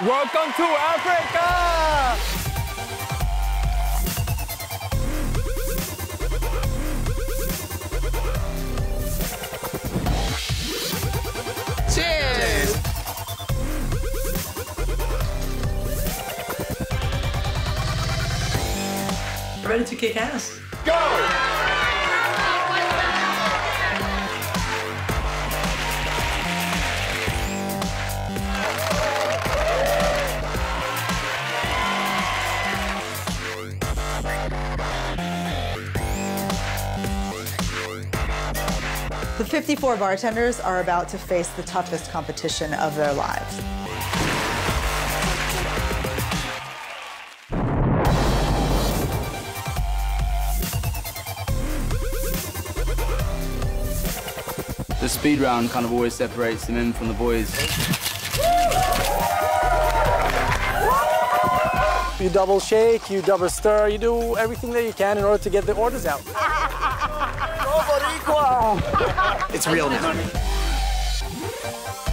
Welcome to Africa! Cheers! Ready to kick ass? Go! The 54 bartenders are about to face the toughest competition of their lives. The speed round kind of always separates the men from the boys. You double shake, you double stir, you do everything that you can in order to get the orders out. It's real now.